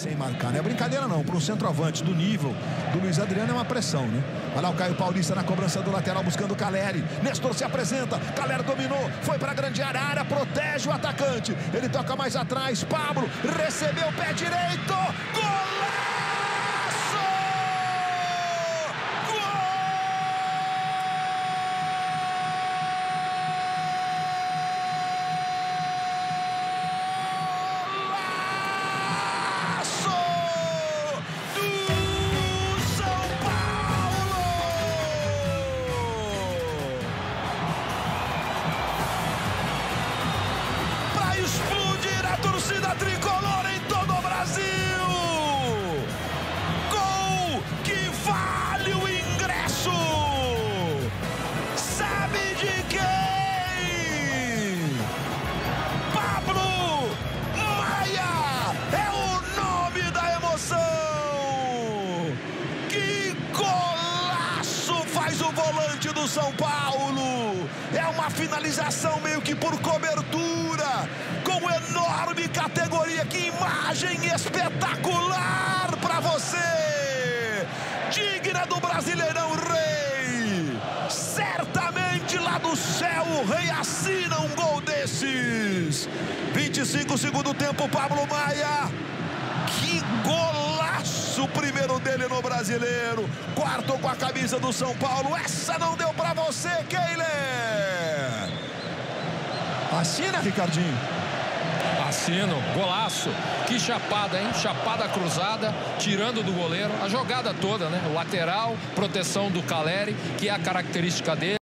sem marcar, né? Brincadeira não, para um centroavante do nível do Luiz Adriano é uma pressão, né? Olha lá o Caio Paulista na cobrança do lateral buscando o Caleri. Nestor se apresenta, Caleri dominou, foi para a grande área, a área protege o atacante. Ele toca mais atrás, Pablo recebeu, pé direito, golaço! Explodir a torcida tricolor em todo o Brasil. Gol que vale o ingresso. Sabe de quem? Pablo Maia é o nome da emoção. Que golaço faz o volante do São Paulo. É uma finalização meio que por cobertura, com enorme categoria. Que imagem espetacular para você, digna do Brasileirão Rei. Certamente lá do céu o Rei assina um gol desses. 25 segundo tempo, Pablo Maia. Que golaço o primeiro dele no Brasileiro. Quarto com a camisa do São Paulo. Essa não deu para você, Keiler. Assina, Ricardinho. Assino, golaço. Que chapada, hein? Chapada cruzada, tirando do goleiro. A jogada toda, né? O lateral, proteção do Caleri, que é a característica dele.